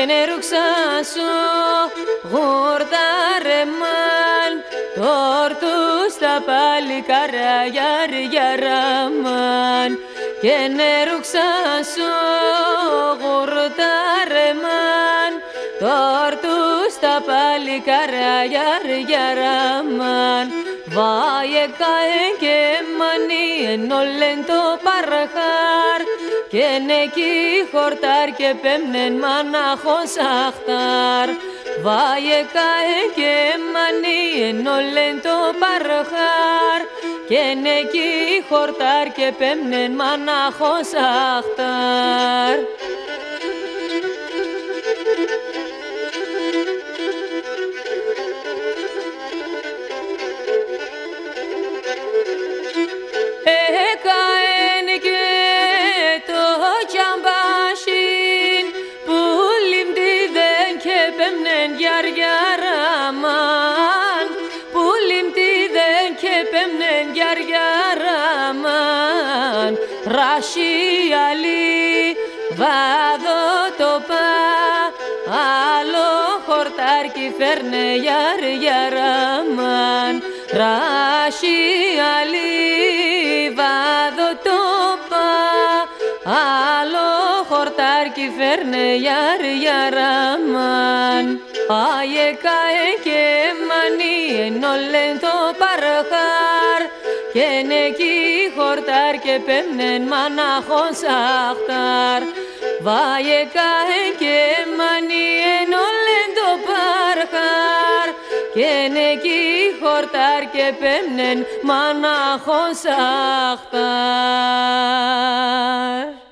νερουξάσω γορτάρεμαν τόρτους τα παλικάρια γιαραμάν και νερουξάσω γορτάρεμαν τόρτους τα παλικάρια γιαραμάν βάιε καέ και μανί ενόλεν το παρχάρ και νεκί χορτάρ και πέμνεν μανάχος αχτάρ βάιε καέ και μανί ενόλεν το παρχάρ και νεκί χορτάρ και πέμνεν μανάχος αχτάρ. Εκαέν και το κιαμπάσιν που λιμπτίδεν και πέμνεν γιαριαραμάν που λιμπτίδεν και πέμνεν γιαριαραμάν ράσι αλή βάδο το πα άλλο χορτάρ κι φέρνε γιαριαραμάν ράσι αλή βάδο το πα άλλο χορτάρ κι φέρνε γιαραμάν άιε καέ και μανί ενόλεν το παρχάρ και νεκί χορτάρ και πέμνεν μανάχος αχτάρ βάιε καέ και μανί ενόλεν το παρχάρ και νεκί χορτάρ και πέμνεν μανάχος αχτάρ.